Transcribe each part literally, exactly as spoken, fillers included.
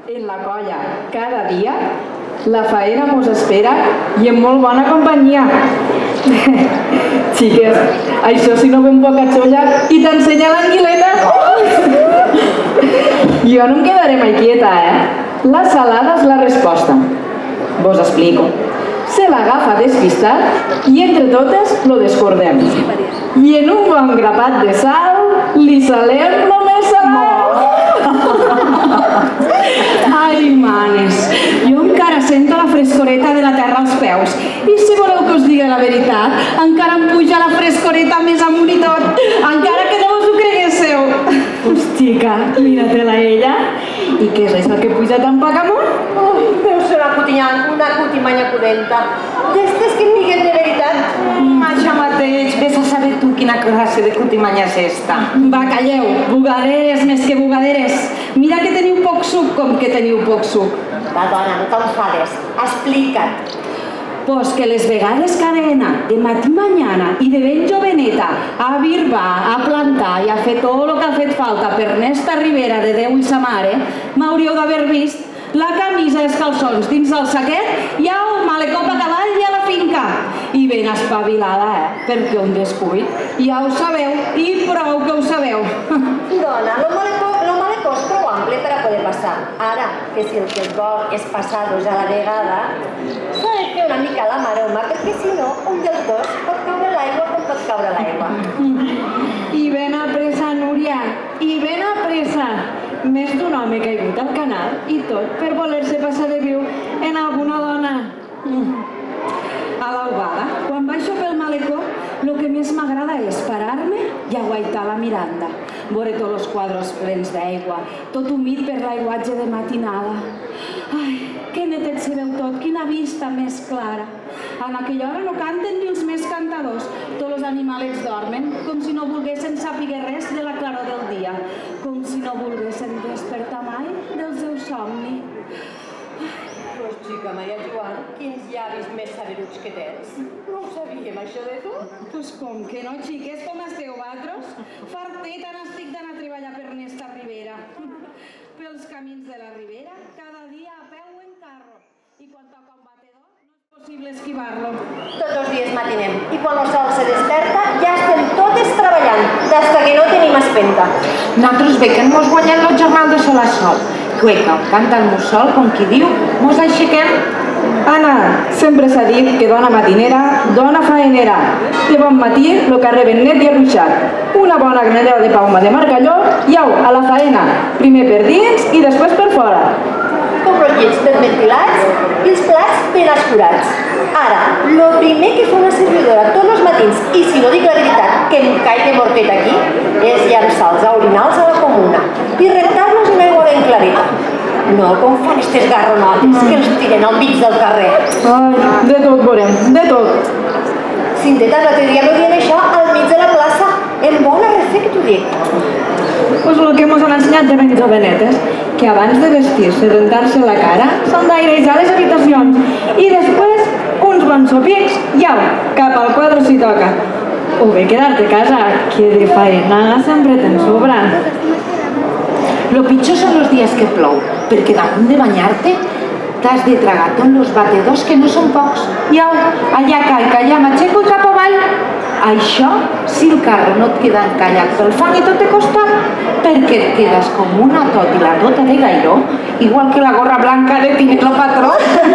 en la colla cada dia, la faena mos espera i en molt bona companyia. Xiques, això si no ve un poca xolla i t'ensenya l'anguileta. Jo no em quedaré mai quieta, eh? La salada és la resposta. Vos explico. Se l'agafa despistat i entre totes lo descordem. I en un bon grapat de sal li salem lo més salat. Ai, manes, jo encara sento la frescoreta de la terra als peus. I si voleu que us digui la veritat, encara em puja la frescoreta més amunt i tot, encara que no us ho creguéssiu. Pues, xica, mira-te-la ella. I què és això que puja tan poc amunt? Deu ser una cotinyana, una cotimanya pudenta. D'estes que em diguen de veritat. Això mateix, vés a saber tu quina classe de cotimanya és esta. Va, calleu, bugaderes més que bugaderes. Mira que teniu poc suc com que teniu poc suc. Va, dona, no t'enfades. Explica't. Pues que les vegades que Arena, de matí mañana i de ben joveneta, a birbar, a plantar i a fer tot el que ha fet falta per Nesta Ribera de Déu i sa mare, m'hauríeu d'haver vist la camisa i els calçons dins del saquet i el malecop a cavall i a la finca. I ben espavilada, eh? Perquè un descuit. Ja ho sabeu, i prou que ho sabeu. Dona, lo malecó, lo malecó és prou ample per a poder passar. Ara, que si el que es vol és passar-los a la vegada, s'ha de fer una mica la maroma, perquè si no, un dels dos pot caure l'aigua com pot caure l'aigua. I ben a pressa, Núria, i ben a pressa. Més d'un home caigut al canal i tot per voler-se passar de viu en alguna dona. A l'albada, quan baixo pel malecó, el que més m'agrada és parar-me i aguaitar la miranda. Veure tots els quadres plens d'aigua, tot humit per l'aiguatge de matinada. Ai, que netet se veu tot, quina vista més clara. En aquella hora no canten ni els més cantadors. Tots els animalets dormen, com si no volguessin saber res de la claror del dia, com si no volguessin despertar mai del seu somni. Pues xica, Maria Joan, quins llavis més saberuts que tens. No ho sabíem, això de tu? Pues com que no, xiques, com esteu vosaltres? Farteta n'estic d'anar a treballar per Nesta Ribera. Pels camins de la Ribera, cada dia a peu o en carro. I quan toca un batedor, no és possible esquivar-lo. Tots els dies matinem, i quan el sol se desperta ja estem totes treballant, des que no tenim espenta. Nosaltres bé que mos guanyem el jornal de sol a sol. Cueca, canta el mussol, com qui diu, mos aixequem. Anna, sempre s'ha dit que dona matinera, dona faenera. De bon matí, el carrer ben net i arruixat. Una bona granella de pauma de margalló i au, a la faena. Primer per dins i després per fora. Com els llits ben ventilats i els plats ben escurats. Ara, el primer que fa una servidora tots els matins, i si no dic la veritat, que em caigui mortet aquí, és llançar els orinals a la comuna i rentar-los en aigua ben clareta. No com fan estes garronotes que els tiren al mig del carrer. Ai, de tot veurem, de tot. Cinteta, l'altre dia no dient això al mig de la plaça, en bona refé que t'ho dic. Pues el que mos han ensenyat de ben jovenetes, que abans de vestir-se i rentar-se la cara, s'han d'airejar les habitacions i després uns bons sopics i au, cap al quadre si toca. O bé quedar-te a casa, que de faena sempre te'n sobra. Lo pitjor són els dies que plou, perquè damunt de banyar-te t'has de tragar tots els batedors que no són pocs. I au, allà caic, allà m'aixeco i cap avall. Això, si el carro no et queda encallat pel fang i tot de costat, perquè et quedes com una tot i la tota de gairó, igual que la gorra blanca de Tinelo Patró.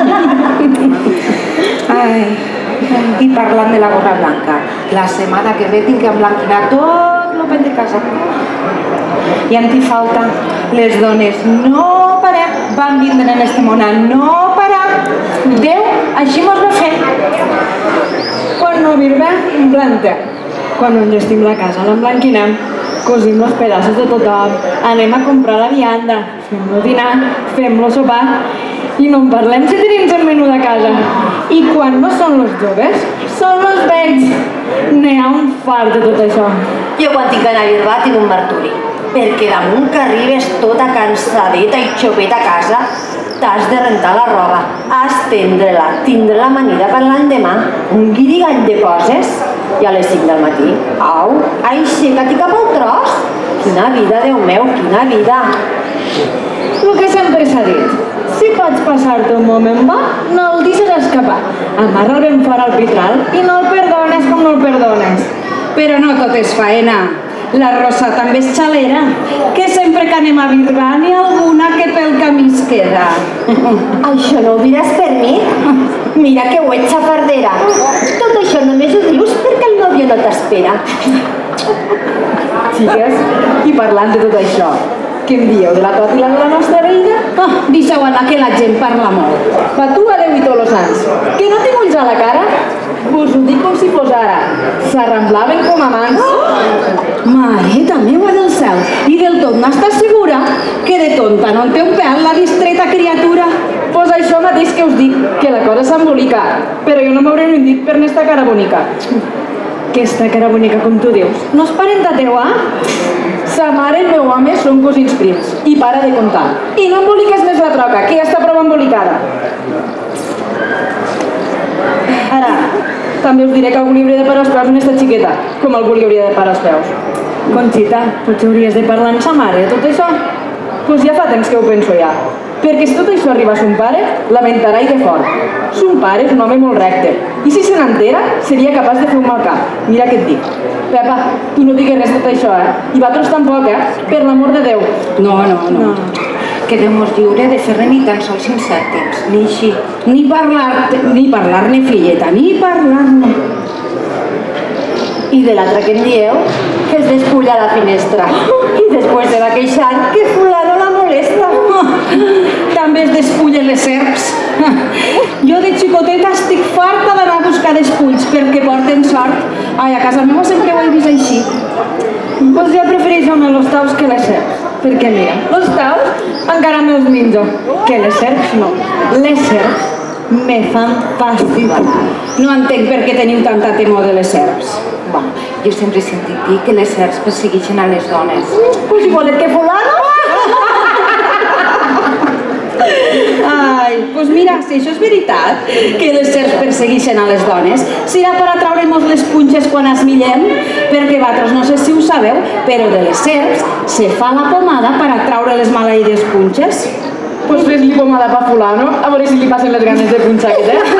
Ai, i parlant de la gorra blanca, la setmana que ve tinc que emblanquinar tot el pen de casa. I en t'hi falta. Les dones no parem, van vindre en este món a no parar. Déu, així mos va fer. Quan no virbe, planta. Quan no enllestim la casa, l'emblanquinem. Cosim els pedaços de tothom. Anem a comprar la vianda. Fem-lo dinar, fem-lo sopar. I no en parlem si tenim el menú de casa. I quan no són els joves, són els vells. N'hi ha un fart de tot això. Jo quan tinc d'anar a birbar tinc un marturi, perquè damunt que arribes tota cansadeta i xopeta a casa, t'has de rentar la roba, estendre-la, tindre la manida per l'endemà, un guirigall de coses, i a les cinc del matí, au, aixeca't i cap al tros. Quina vida, Déu meu, quina vida. el que sempre s'ha dit. Si pots passar-te un moment bo, no el deixes escapar. Amarra'l ben fora al pitral i no el perdones com no el perdones. Però no tot és faena. La Rosa també és xalera, que sempre que anem a birbar n'hi ha alguna que pel camí es queda. Això no ho diràs per mi? Mira que ho ets xafardera. Tot això només ho dius perquè el nòvio no t'espera. Xiques, i parlant de tot això, què em dieu de la còtila de la nostra veïna? Oh, deixeu anar que la gent parla molt. Va tu, adeu i tots los sants. Que no tinc ulls a la cara? Vos ho dic com si fos ara. S'arramblaven com a mans. Oh! Mareta meua del cel, i del tot n'estàs segura que de tonta no en té un pèl la distreta criatura? Pues això mateix que us dic, que la cosa s'embolica. Però jo no m'hauré rendit per n'esta cara bonica. Aquesta cara bonica, com tu dius, no és parenta teua? Sa mare i el meu home són cosins prims. I para de comptar. I no emboliques més la troca, que ja està prou embolicada. Ara, també us diré que algú li hauria de parar els peus en esta xiqueta, com algú li hauria de parar els peus. Conxita, potser hauries de parlar amb sa mare de tot això? Pues ja fa temps que ho penso ja. Perquè si tot això arriba a son pare, lamentarà i de fort. Son pare és un home molt recte, i si se n'entera, seria capaç de fer un mal cap. Mira què et dic. Pepa, tu no digues res de tot això, eh? I vosaltres tampoc, eh? Per l'amor de Déu. No, no, no. Quedem-nos lliure de fer-ne ni tan sols cinc cèntims, ni així. Ni parlar, ni parlar-ne, filleta, ni parlar-ne. I de l'altre que em dieu, que es despulla a la finestra. I després se va queixant que fulano la molesta. També es despullen les serps. Jo de xicoteta estic farta d'anar a buscar despulls perquè porten sort. Ai, a casa meva sempre ho he vist així. Pues ja prefereixo més els taus que les serps. Perquè mira, els taus encara me'ls menjo, que les serps no. Les serps me fan fàstic. No entenc per què teniu tanta temor de les serps. Bueno, jo sempre he sentit dir que les serps persegueixen a les dones. Pues si volet que fulano... Ai, doncs mira, si això és veritat, que les serps persegueixen a les dones, serà per atraure-nos les punxes quan es millem, perquè vosaltres no sé si ho sabeu, però de les serps se fa la pomada per atraure les maleïdes punxes. Pues fes-li pomada pa fulano, a veure si li passen les ganes de punxar aquest, eh?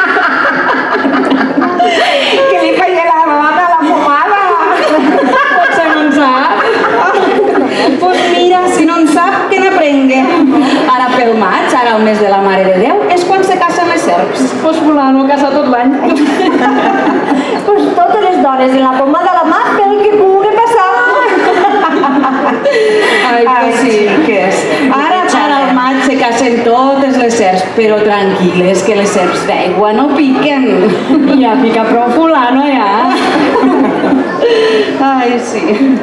Que li faig la dona la pomada! Potser no en sap. Pues mira, si no en sap, que n'aprengue. Ara pel maig, ara el mes de la Mare de Déu, és quan se casen les serps. Pues fulano casa tot l'any. Pues totes les dones en la pomada a la mà pel que pugui passar. Ai, pues sí, que és. Ara, ara al maig se casen totes les serps, però tranquil·les, que les serps d'aigua no piquen. Ja pica prou fulano, ja. Ai, sí.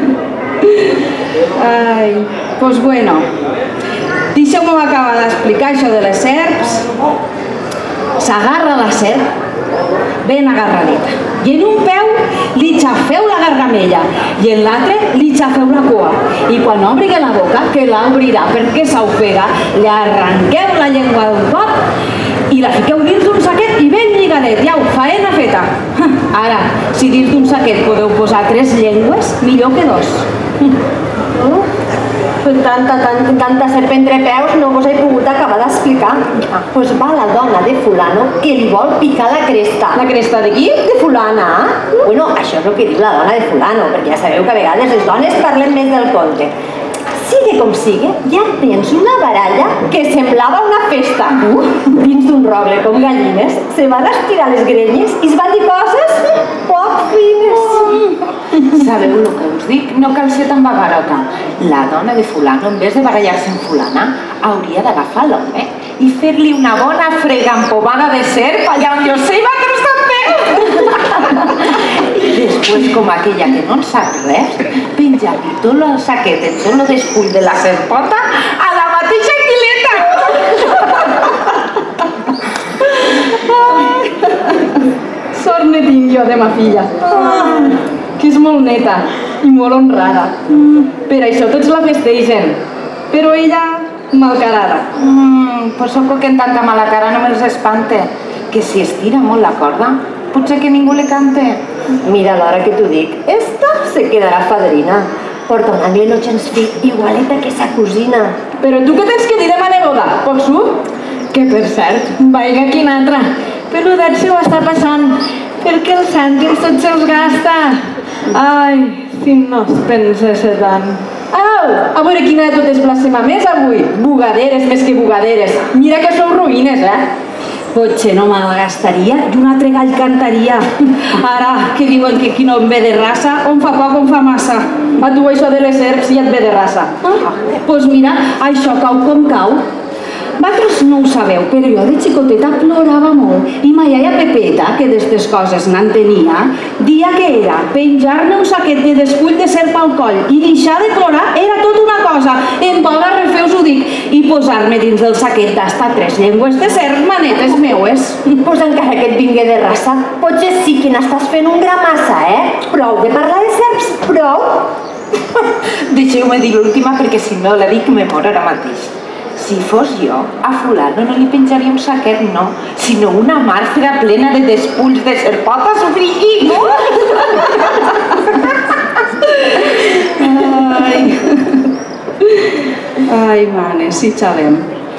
Ai, pues bueno, deixeu-me acabar d'explicar això de les serps. S'agarra la serp ben agarradeta i en un peu li xafeu la gargamella i en l'altre li xafeu la cua i quan obri la boca, que l'obrirà perquè s'ofega, li arranqueu la llengua d'un cop i la fiqueu dins d'un saquet i ben lligadet, ja, faena feta. Ara, si dins d'un saquet podeu posar tres llengües, millor que dos. Uh, tanta, tanta, tanta serp entre peus no vos he pogut acabar d'explicar. Pues va la dona de fulano que li vol picar la cresta. La cresta de qui? De fulana. Bueno, això és el que diu la dona de fulano, perquè ja sabeu que a vegades les dones parlen més del compte. Sigui com sigui, ja tens una baralla que semblava una festa. Uh, dins d'un rogle com gallines, se van estirar les grenyes i es van dir coses poc fines. Sabeu el que us dic? No cal ser tan bagarota. La dona de fulano, en vez de barallar-se amb fulana, hauria d'agafar l'home i fer-li una bona frega amb pomada de serp allà on jo sé i vosaltres també. Després, com aquella que no en sap res, penjar-li tot el saquet en tot el despull de la serpota a la mateixa quileta. Sort ne tinc jo de ma filla, que és molt neta i molt honrada. Per això tots la festegen, però ella malcarada. Mm, pues sóc que en tanta mala cara no me'ls espante, que si estira molt la corda, potser que ningú li cante. Mira l'hora que t'ho dic, esta se quedarà fadrina. Porta un angle no gens fi, igualeta que sa cosina. Però tu què tens que dir de ma neboda? Pots tu? Que per cert, vaiga quin altre. Peludet se ho està passant, perquè els cèntims tots se'ls gasta. Ai, si no es pensés tant. Au, a veure quina de totes blasfema més avui. Bugaderes més que bugaderes. Mira que sou ruïnes, eh? Potser no me'l gastaria i un altre gall cantaria. Ara, que diuen que qui no en ve de raça, on fa poc, on fa massa. A tu això de les serps ja et ve de raça. Doncs pues mira, això cau com cau. Vosaltres no ho sabeu, però jo de xicoteta plorava molt i ma iaia Pepeta, que d'estes coses n'entenia, dia que era penjar-me un saquet de despull de serp al coll i deixar de plorar era tot una cosa. En poga refer us ho dic. I posar-me dins del saquet d'hasta tres llengües de serp, manetes meues. Pues encara que et vingui de raça, potser sí que n'estàs fent un gra massa, eh? Prou de parlar de serps, prou! Deixeu-me dir l'última perquè si no la dic me mor ara mateix. Si fos jo, a fulano no li penjaria un saquet, no, sinó una màrfera plena de despulls de serpotes o friqui. Ai, ai, mane, si xalem.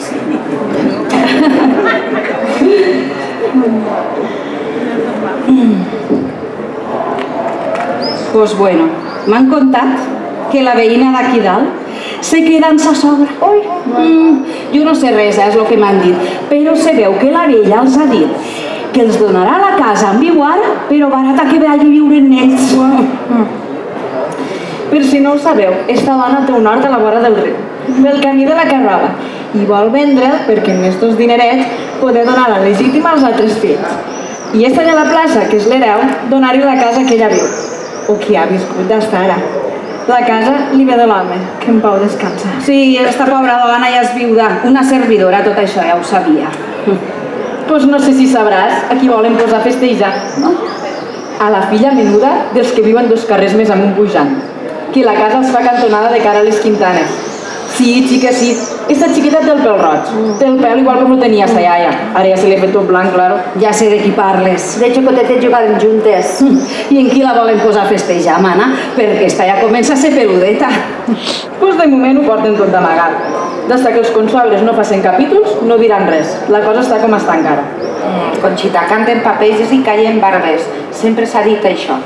Pues bueno, m'han contat que la veïna d'aquí dalt se queda amb sa sogra. Mm, jo no sé res, eh, és el que m'han dit, però se veu que la vella els ha dit que els donarà la casa on viu ara, però barata que vagi a viure en ells. Per si no ho sabeu, esta dona té un hort a la vora del riu, pel camí de la Carrola, i vol vendre'l perquè amb estos dinerets poder donar la legítima als altres fills. I esta de la plaça, que és l'hereu, donar-hi la casa que ella viu, o que ha viscut d'estar ara. La casa li ve de l'home, que en pau descansa. Sí, esta pobra dona ja és viuda, una servidora, tot això ja ho sabia. Pues no sé si sabràs a qui volen posar a festejar, no? A la filla menuda dels que viuen dos carrers més amunt pujant, que la casa els fa cantonada de cara a les Quintanes. Sí, xica, sí. Esta xiqueta té el pèl roig. Té el pèl igual com ho tenia sa iaia. Ara ja se li ha fet tot blanc, claro. Ja sé de qui parles. De xocotetes jugàvem juntes. I en qui la volen posar a festejar, mana? Perquè esta ja comença a ser peludeta. Pues de moment ho porten tot d'amagat. Des que els consobres no facin capítols, no diran res. La cosa està com està encara. Mm, Conxita, canten papells i callen barbers. Sempre s'ha dit això.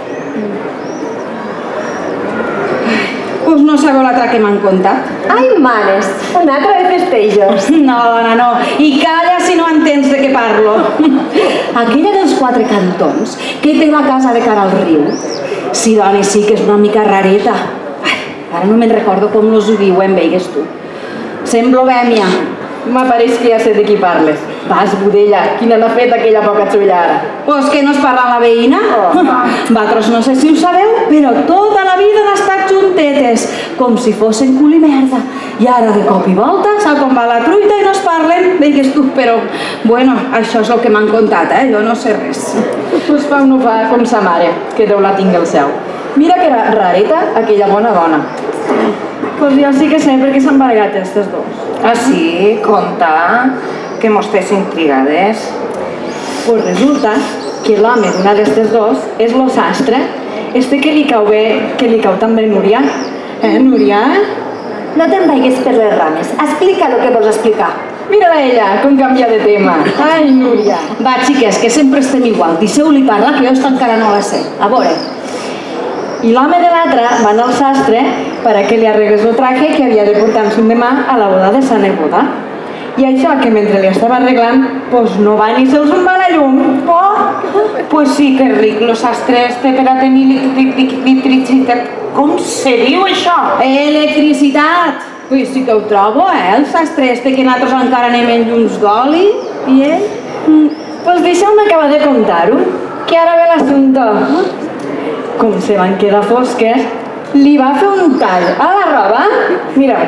Pues no sabeu l'altra que m'han contat? Ai, manes, una altra de festejos. No, dona, no. I calla si no entens de què parlo. Aquella dels quatre cantons, que té la casa de cara al riu. Sí, dona, sí que és una mica rareta. Ai, ara no me'n recordo com los ho diuen, veigues tu. Semblo bèmia. M'apareix que ja sé de qui parles. Vas, budella, quina n'ha fet aquella poca xulla ara? Pues que no es parla amb la veïna? Oh. Vosaltres no sé si ho sabeu, però tota la vida han estat juntetes, com si fossin cul i merda. I ara de cop i volta s'ha com va la truita i no es parlen, veigues tu, però bueno, això és el que m'han contat, eh? Jo no sé res. Pues fa no fa com sa mare, que Déu la tingui al cel. Mira que era rareta aquella bona dona. Pues jo sí que sé per què s'han barallat estes dos. Ah, sí? Conta, que mos tens intrigades. Pues resulta que l'home d'una d'estes dos és lo sastre, este que li cau bé, que li cau també Núria. Eh, Núria? No te'n vaigues per les rames. Explica el que vols explicar. Mira-la ella, com canvia de tema. Ai, Núria. Va, xiques, que sempre estem igual. Deixeu-li parlar, que jo esta encara no la sé. A veure. I l'home de l'altre va anar al sastre per a que li arreglés el traje que havia de portar en demà a la boda de sa neboda. I això que mentre li estava arreglant, pues no va ni se'ls en va la llum. Oh, pues sí que ric lo sastre este per a tenir electricitat. Com se diu això? Electricitat! Pues sí que ho trobo, eh? El sastre este que nosaltres encara anem en llums d'oli. I ell? Mm, pues deixeu-me acabar de contar-ho, que ara ve l'assumpte. Com se van quedar fosques, li va fer un tall a la roba, mira,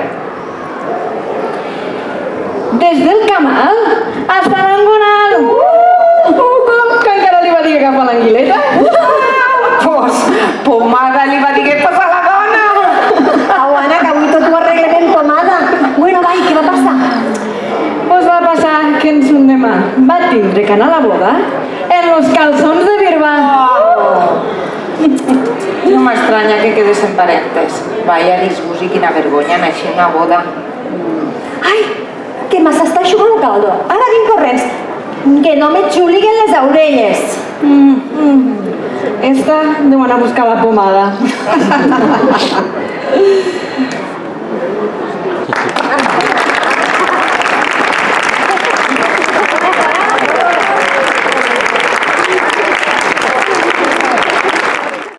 des del camal hasta l'angonal. Uh, com que encara li va dir que agafa l'anguileta? Pues, pomada li va dir que posa la dona. Au, Anna, que avui tot ho arreglem en pomada. Bueno, vai, què va passar? Pues va passar que en son demà va tindre que anar a la boda en los calçons de Birba. No m'estranya que quedessin parentes. Vaya disgust i quina vergonya anar-hi a una boda. Ai, que me s'està eixugant el caldo. Ara vinc corrents. Que no me xuliguen les orelles. Mm, mm. Esta deu anar a buscar la pomada.